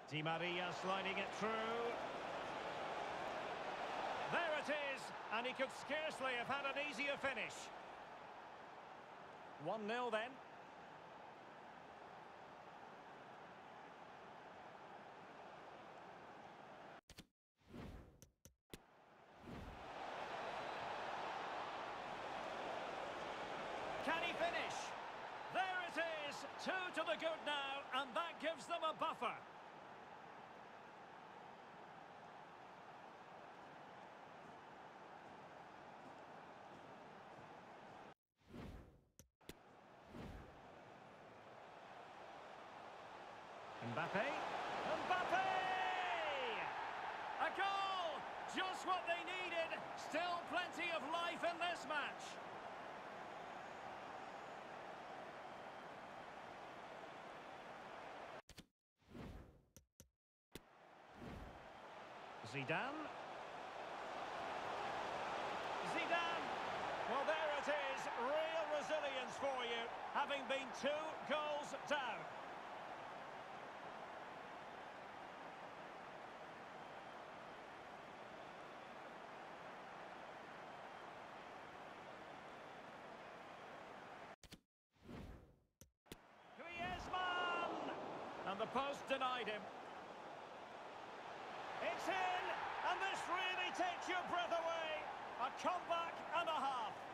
Di Maria sliding it through. There it is, and he could scarcely have had an easier finish. 1-0 then. Can he finish? There it is, 2 to the good now, and that gives them a buffer. Mbappe. Mbappe! A goal! Just what they needed. Still plenty of life in this match. Zidane. Zidane. Well, there it is. Real resilience for you, having been 2 goals down. And the post denied him. It's in, and this really takes your breath away. A comeback and a half.